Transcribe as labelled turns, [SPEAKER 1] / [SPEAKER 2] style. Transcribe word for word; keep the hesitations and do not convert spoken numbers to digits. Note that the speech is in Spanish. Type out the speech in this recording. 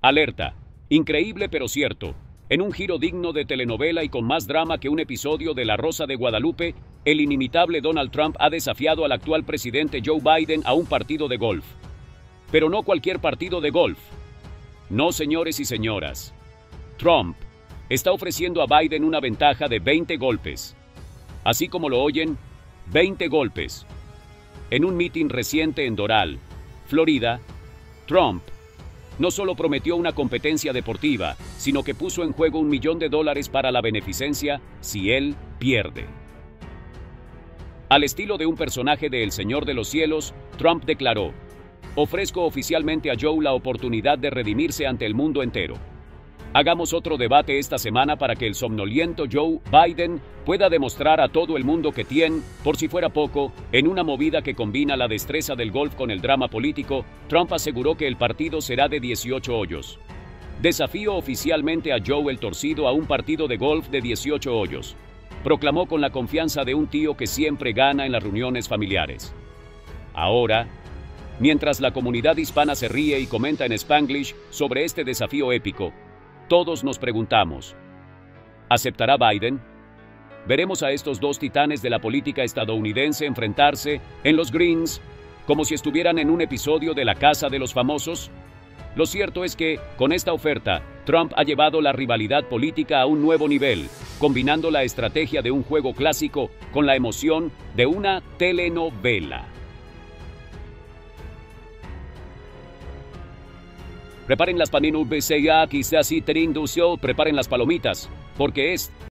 [SPEAKER 1] Alerta. Increíble pero cierto. En un giro digno de telenovela y con más drama que un episodio de La Rosa de Guadalupe, el inimitable Donald Trump ha desafiado al actual presidente Joe Biden a un partido de golf. Pero no cualquier partido de golf. No, señores y señoras. Trump está ofreciendo a Biden una ventaja de veinte golpes. Así como lo oyen, veinte golpes. En un mitin reciente en Doral, Florida, Trump no solo prometió una competencia deportiva, sino que puso en juego un millón de dólares para la beneficencia si él pierde. Al estilo de un personaje de El Señor de los Cielos, Trump declaró: "Ofrezco oficialmente a Joe la oportunidad de redimirse ante el mundo entero". Hagamos otro debate esta semana para que el somnoliento Joe Biden pueda demostrar a todo el mundo que tiene, por si fuera poco, en una movida que combina la destreza del golf con el drama político. Trump aseguró que el partido será de dieciocho hoyos. Desafío oficialmente a Joe el Torcido a un partido de golf de dieciocho hoyos. Proclamó con la confianza de un tío que siempre gana en las reuniones familiares. Ahora, mientras la comunidad hispana se ríe y comenta en Spanglish sobre este desafío épico, todos nos preguntamos: ¿aceptará Biden? ¿Veremos a estos dos titanes de la política estadounidense enfrentarse en los greens como si estuvieran en un episodio de La Casa de los Famosos? Lo cierto es que, con esta oferta, Trump ha llevado la rivalidad política a un nuevo nivel, combinando la estrategia de un juego clásico con la emoción de una telenovela. Preparen las paninubeseya, quizás si te indució, preparen las palomitas, porque es